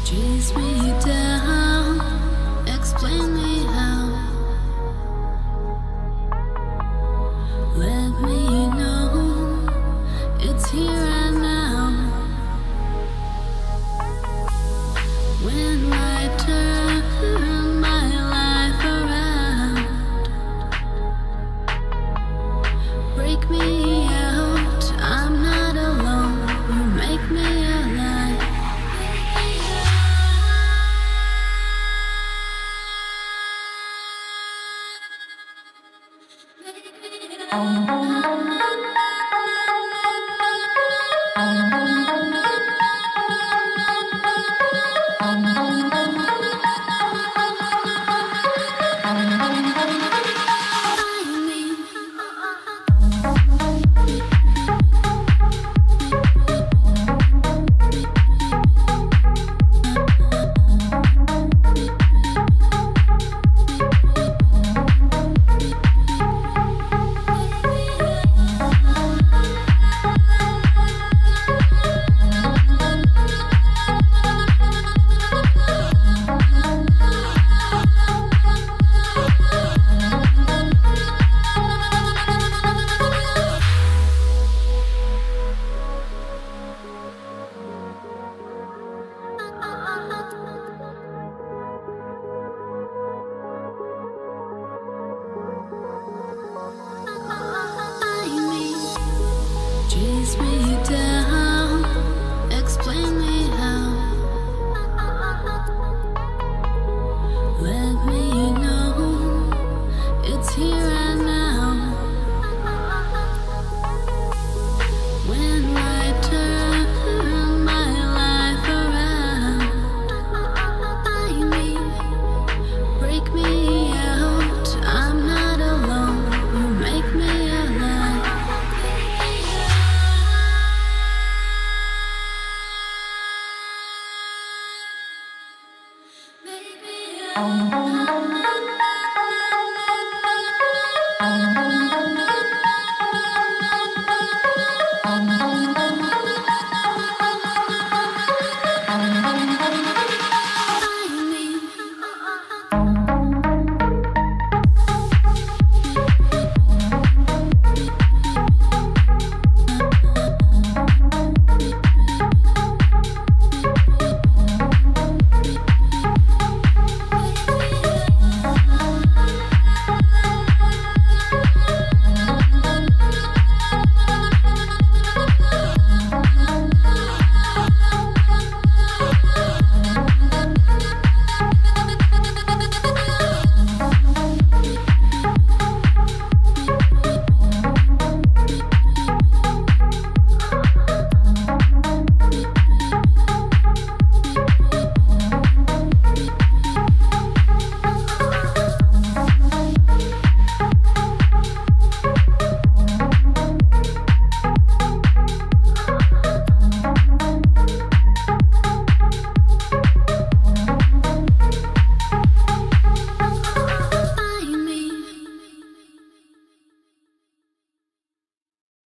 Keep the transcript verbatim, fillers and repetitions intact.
Chase me down, explain me how. Let me know it's here and now. When I turn my life around, break me out, I'm not alone. You make me alive. Chase me down, explain me how. Let me know it's here and now. When I turn my life around, find me, break me out, I'm not alone. You make me alive. Oh,